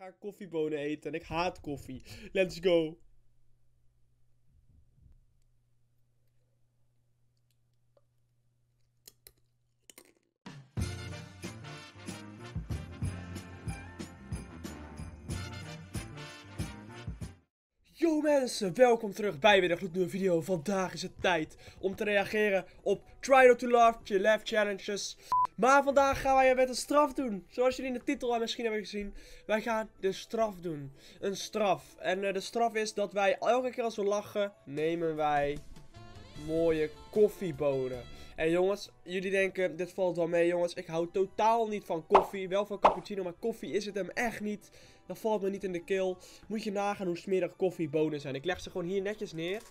gaan koffiebonen eten en ik haat koffie. Let's go. Yo mensen, welkom terug bij weer een gloednieuwe video. Vandaag is het tijd om te reageren op Try Not To Laugh challenges. Maar vandaag gaan wij met een straf doen. Zoals jullie in de titel misschien hebben gezien. Wij gaan de straf doen. Een straf. En de straf is dat wij elke keer als we lachen, nemen wij mooie koffiebonen. En jongens, jullie denken, dit valt wel mee jongens. Ik hou totaal niet van koffie. Wel van cappuccino, maar koffie is het hem echt niet. Dat valt me niet in de keel. Moet je nagaan hoe smerig koffiebonen zijn. Ik leg ze gewoon hier netjes neer.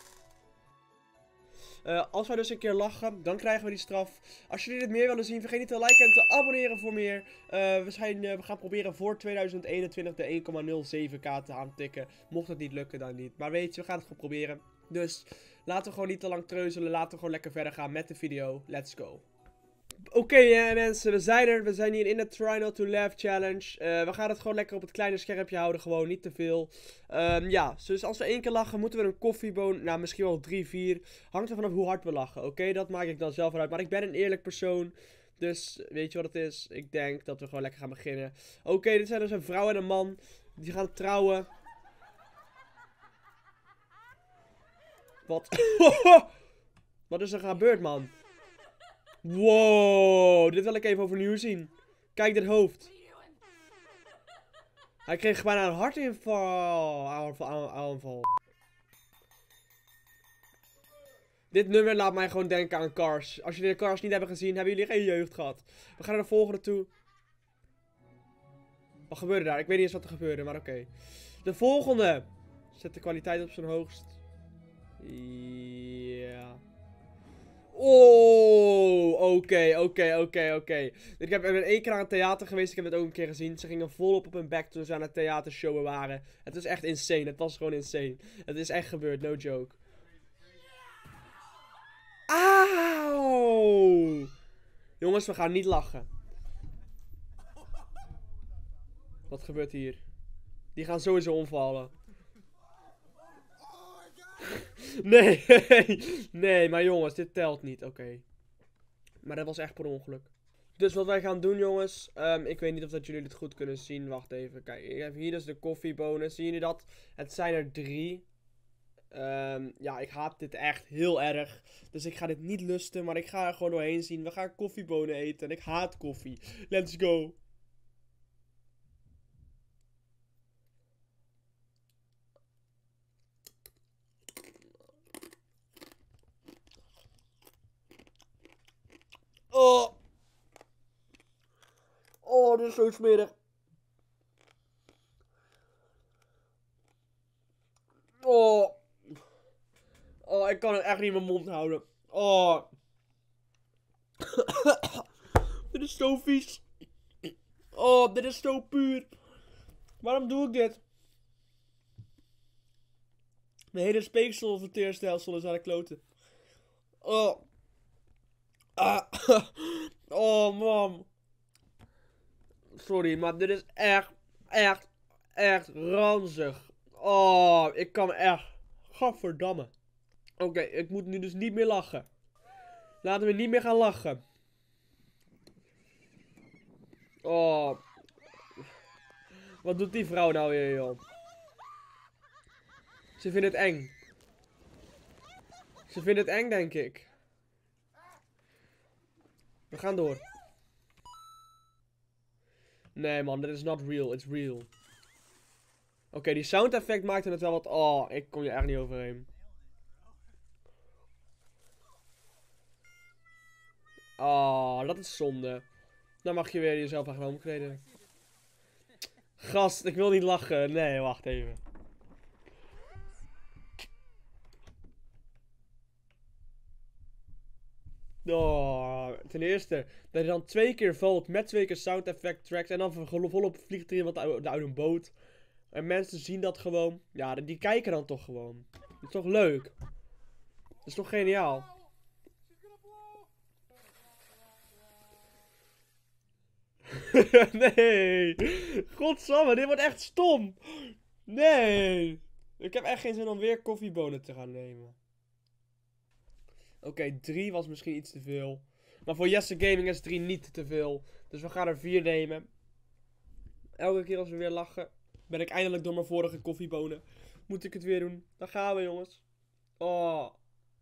Als wij dus een keer lachen, dan krijgen we die straf. Als jullie dit meer willen zien, vergeet niet te liken en te abonneren voor meer. We gaan proberen voor 2021 de 1,07k te aantikken. Mocht het niet lukken, dan niet. Maar weet je, we gaan het gewoon proberen. Dus laten we gewoon niet te lang treuzelen. Laten we gewoon lekker verder gaan met de video. Let's go. Oké, mensen, we zijn er. We zijn hier in de Try Not To Laugh challenge. We gaan het gewoon lekker op het kleine schermpje houden. Gewoon niet te veel. Ja, dus als we 1 keer lachen, moeten we een koffieboon. Nou, misschien wel 3, 4. Hangt er vanaf hoe hard we lachen. Oké, dat maak ik dan zelf uit. Maar ik ben een eerlijk persoon. Dus weet je wat het is? Ik denk dat we gewoon lekker gaan beginnen. Oké, dit zijn dus een vrouw en een man. Die gaan trouwen. Wat? Wat is er gebeurd, man? Wow, dit wil ik even overnieuw zien. Kijk dit hoofd. Hij kreeg bijna een hartinval. Aanval. Dit nummer laat mij gewoon denken aan Cars. Als jullie de Cars niet hebben gezien, hebben jullie geen jeugd gehad. We gaan naar de volgende toe. Wat gebeurde daar? Ik weet niet eens wat er gebeurde, maar oké. De volgende. Zet de kwaliteit op zijn hoogst. Ja. Oh, oké. Ik ben 1 keer aan het theater geweest. Ik heb het ook een keer gezien. Ze gingen volop op hun bek toen ze aan het theatershowen waren. Het is echt insane. Het was gewoon insane. Het is echt gebeurd, no joke. Auw! Jongens, we gaan niet lachen. Wat gebeurt hier? Die gaan sowieso omvallen. Nee, nee, maar jongens, dit telt niet, oké. Maar dat was echt per ongeluk. Dus wat wij gaan doen, jongens. Ik weet niet of dat jullie dit goed kunnen zien. Wacht even, kijk. Ik heb hier dus de koffiebonen. Zien jullie dat? Het zijn er 3. Ja, ik haat dit echt heel erg. Dus ik ga dit niet lusten, maar ik ga er gewoon doorheen zien. We gaan koffiebonen eten en ik haat koffie. Let's go. Oh. Oh, dit is zo smerig. Oh. Oh, ik kan het echt niet in mijn mond houden. Oh. Dit is zo vies. Oh, dit is zo puur. Waarom doe ik dit? Mijn hele speekselverteerstelsel is aan de kloten. Oh. Ah. Oh, man. Sorry, maar dit is echt ranzig. Oh, ik kan echt. Gadverdamme. Oké, ik moet nu dus niet meer lachen. Laten we niet meer gaan lachen. Oh. Wat doet die vrouw nou weer, joh? Ze vindt het eng. Ze vindt het eng, denk ik. We gaan door. Nee, man, dit is not real. It's real. Oké, die sound effect maakte het wel wat... Oh, ik kom je echt niet overheen. Oh, dat is zonde. Dan mag je weer jezelf gaan omkleden. Gast, ik wil niet lachen. Nee, wacht even. Oh, ten eerste, dat hij dan 2 keer valt met 2 keer sound effect tracks en dan volop vliegt er iemand uit een boot. En mensen zien dat gewoon. Ja, die kijken dan toch gewoon. Dat is toch leuk? Dat is toch geniaal? Nee. Godsamme, dit wordt echt stom. Nee. Ik heb echt geen zin om weer koffiebonen te gaan nemen. Oké, 3 was misschien iets te veel. Maar voor Jesse Gaming is 3 niet te veel. Dus we gaan er 4 nemen. Elke keer als we weer lachen, ben ik eindelijk door mijn vorige koffiebonen. Moet ik het weer doen? Dan gaan we, jongens. Oh.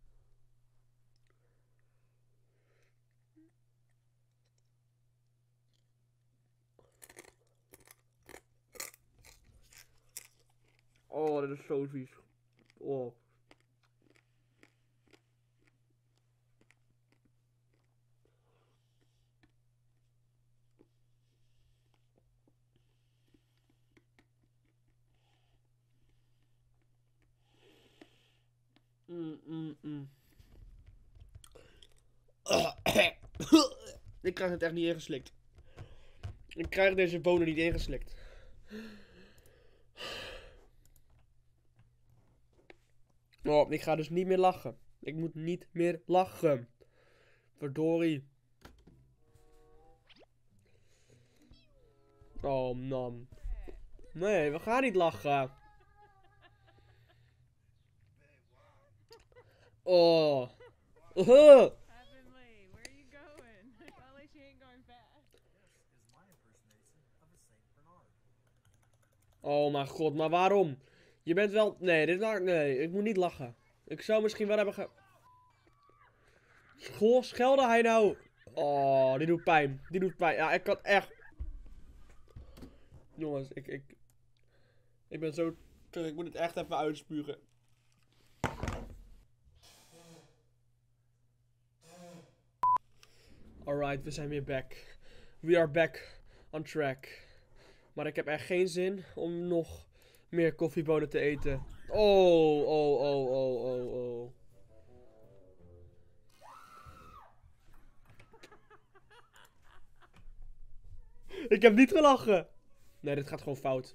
Oh, dit is zo vies. Oh. Ik krijg het echt niet ingeslikt. Ik krijg deze bonen niet ingeslikt. Oh, ik ga dus niet meer lachen. Ik moet niet meer lachen. Verdorie. Oh man. Nee, we gaan niet lachen. Oh. Oh mijn god, maar waarom? Je bent wel... Nee, nee, ik moet niet lachen. Ik zou misschien wel hebben schelde hij nou? Oh, die doet pijn. Die doet pijn. Ja, ik kan echt... Jongens, ik ben zo... Ik moet het echt even uitspugen. Alright, we zijn weer back. We are back on track. Maar ik heb echt geen zin om nog meer koffiebonen te eten. Oh, oh, oh, oh, oh, oh. Ik heb niet gelachen. Nee, dit gaat gewoon fout.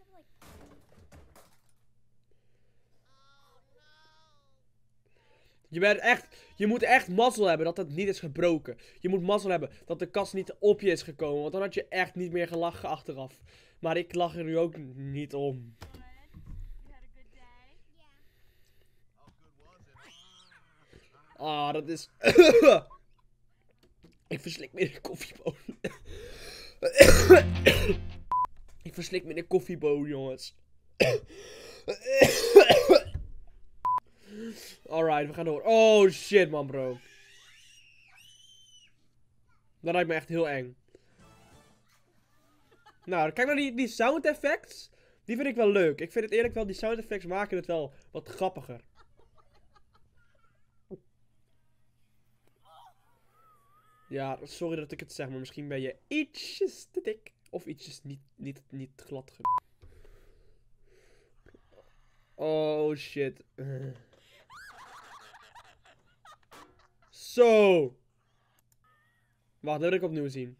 Je moet echt mazzel hebben dat het niet is gebroken. Je moet mazzel hebben dat de kast niet op je is gekomen. Want dan had je echt niet meer gelachen achteraf. Maar ik lach er nu ook niet om. Ah, dat is... Ik verslik meer de koffieboon. Ik verslik meer de koffieboon, jongens. Alright, we gaan door. Oh shit, man, bro. Dat lijkt me echt heel eng. Nou, kijk naar die sound effects. Die vind ik wel leuk. Ik vind het eerlijk wel, die sound effects maken het wel wat grappiger. Ja, sorry dat ik het zeg, maar misschien ben je ietsjes te dik. Of ietsjes niet glad. Oh shit. Zo. Wacht, dat wil ik opnieuw zien.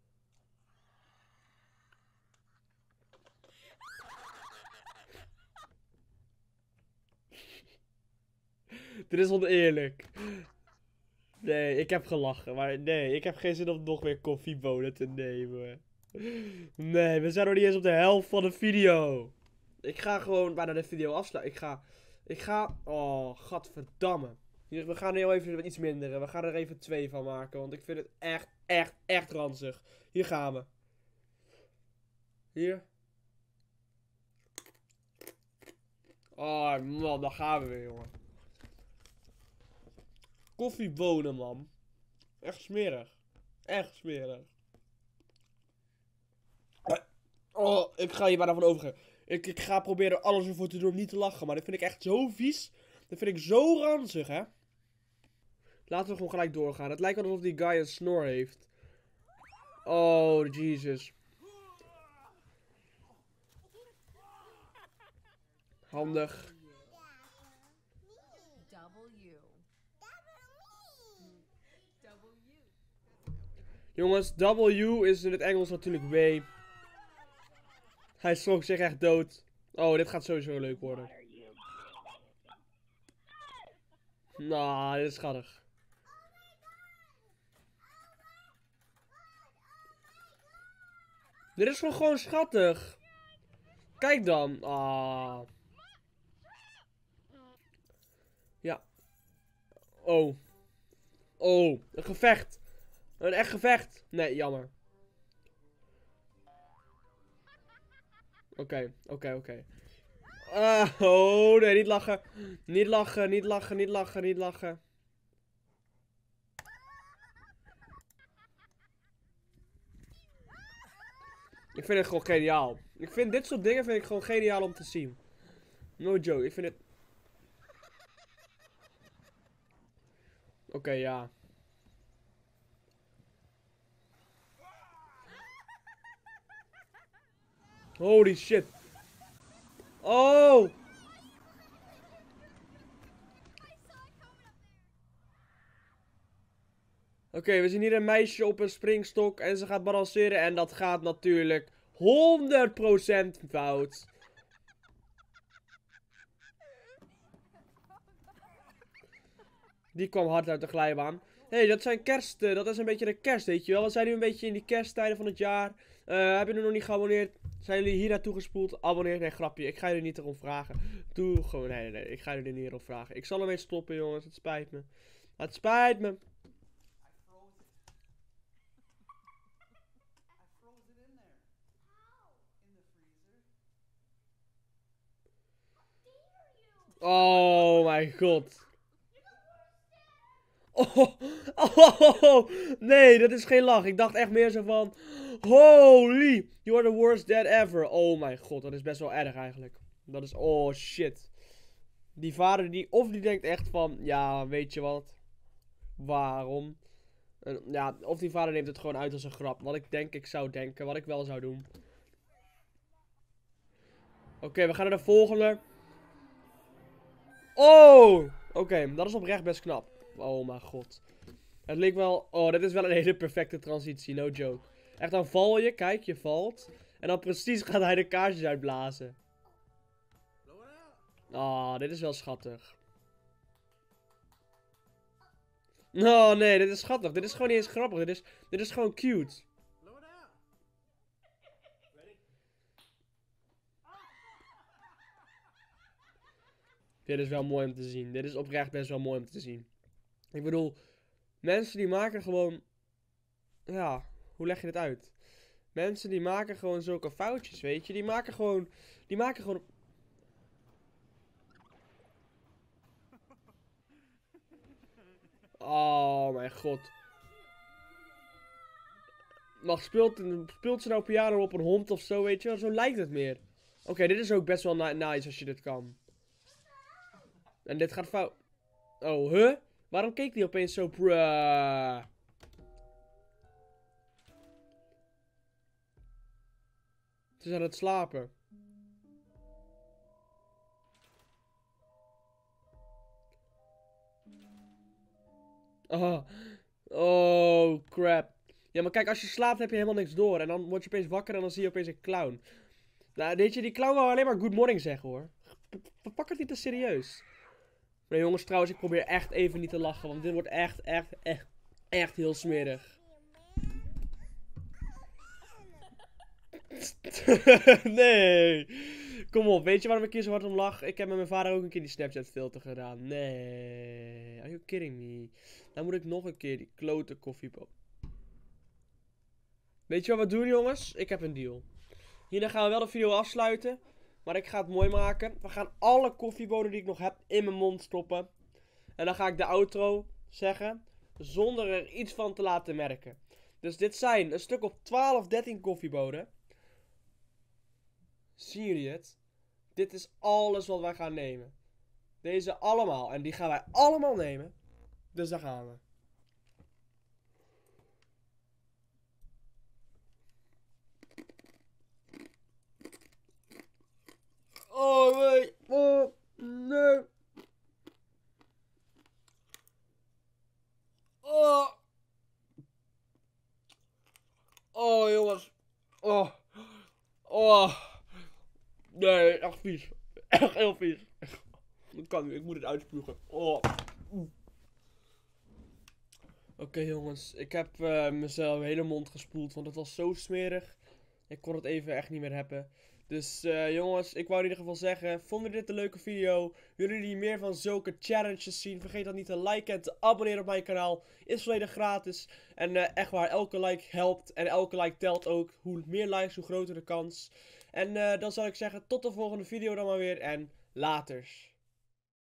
Dit is oneerlijk. Nee, ik heb gelachen. Maar nee, ik heb geen zin om nog meer koffiebonen te nemen. Nee, we zijn nog niet eens op de helft van de video. Ik ga gewoon bijna de video afsluiten. Ik ga... Oh, gadverdamme. We gaan heel even iets minderen. We gaan er even 2 van maken. Want ik vind het echt ranzig. Hier gaan we. Hier. Oh man, daar gaan we weer, jongen. Koffiebonen, man. Echt smerig. Echt smerig. Oh, ik ga hier bijna van overgaan. Ik ga proberen alles ervoor te doen om niet te lachen. Maar dat vind ik echt zo vies. Dat vind ik zo ranzig, hè. Laten we gewoon gelijk doorgaan. Het lijkt wel alsof die guy een snor heeft. Oh, Jesus. Handig. Jongens, W is in het Engels natuurlijk W. Hij schrok zich echt dood. Oh, dit gaat sowieso leuk worden. Nou, dit is schattig. Dit is gewoon schattig. Kijk dan. Ah. Ja. Oh. Oh. Een gevecht. Een echt gevecht. Nee, jammer. Oké. Oh, nee, niet lachen. Niet lachen, niet lachen, niet lachen, niet lachen. Ik vind het gewoon geniaal. Ik vind dit soort dingen vind ik gewoon geniaal om te zien. No joke, ik vind het... Oké, ja. Holy shit. Oh! Oké, we zien hier een meisje op een springstok en ze gaat balanceren en dat gaat natuurlijk 100% fout. Die kwam hard uit de glijbaan. Hé, dat zijn dat is een beetje de kerst, weet je wel. We zijn nu een beetje in die kersttijden van het jaar. Hebben jullie nog niet geabonneerd? Zijn jullie hier naartoe gespoeld? Abonneer, nee, grapje. Ik ga jullie niet erom vragen. Doe gewoon, nee, ik ga jullie niet erom vragen. Ik zal ermee stoppen, jongens. Het spijt me. Het spijt me. Oh mijn god. Oh, nee, dat is geen lach. Ik dacht echt meer zo van... Holy, you are the worst dad ever. Oh mijn god, dat is best wel erg eigenlijk. Dat is... Oh shit. Die vader die... Of die denkt echt van... Ja, weet je wat? Waarom? Ja, of die vader neemt het gewoon uit als een grap. Wat ik zou denken. Wat ik wel zou doen. Oké, we gaan naar de volgende. Oh! Oké, dat is oprecht best knap. Oh mijn god. Het leek wel... Oh, dit is wel een hele perfecte transitie, no joke. Echt, dan val je, kijk, je valt. En dan precies gaat hij de kaarsjes uitblazen. Oh, dit is wel schattig. Oh nee, dit is schattig. Dit is gewoon niet eens grappig. Dit is gewoon cute. Dit is wel mooi om te zien. Dit is oprecht best wel mooi om te zien. Ik bedoel, mensen die maken gewoon... Ja, hoe leg je dit uit? Mensen die maken gewoon zulke foutjes, weet je. Die maken gewoon... Oh mijn god. Maar speelt ze nou piano op een hond of zo, weet je wel? Zo lijkt het meer. Oké, dit is ook best wel nice als je dit kan. En dit gaat fout. Oh, huh? Waarom keek die opeens zo... Ze is aan het slapen. Oh. Oh, crap. Ja, maar kijk, als je slaapt heb je helemaal niks door. En dan word je opeens wakker en dan zie je opeens een clown. Nou, weet je, die clown wou alleen maar good morning zeggen, hoor. Pak het niet te serieus. Nee, jongens, trouwens, ik probeer echt even niet te lachen. Want dit wordt echt heel smerig. Nee. Kom op, weet je waarom ik hier zo hard om lach? Ik heb met mijn vader ook een keer die Snapchat filter gedaan. Nee. Are you kidding me? Dan moet ik nog een keer die klote koffiepop. Weet je wat we doen, jongens? Ik heb een deal. Hierna gaan we wel de video afsluiten. Maar ik ga het mooi maken. We gaan alle koffiebonen die ik nog heb in mijn mond stoppen. En dan ga ik de outro zeggen. Zonder er iets van te laten merken. Dus dit zijn een stuk op 12, 13 koffiebonen. Zien jullie het? Dit is alles wat wij gaan nemen. Deze allemaal. En die gaan wij allemaal nemen. Dus daar gaan we. Oh nee. Oh nee. Oh. Oh jongens. Oh. Oh. Nee, echt vies. Echt heel vies. Dat kan niet, ik moet het uitspugen. Oh. Oké jongens, ik heb mezelf hele mond gespoeld, want het was zo smerig. Ik kon het even echt niet meer hebben. Dus jongens, ik wou in ieder geval zeggen, vonden jullie dit een leuke video? Willen jullie meer van zulke challenges zien? Vergeet dan niet te liken en te abonneren op mijn kanaal. Is volledig gratis. En echt waar, elke like helpt en elke like telt ook. Hoe meer likes, hoe groter de kans. En dan zal ik zeggen, tot de volgende video dan maar weer en laters.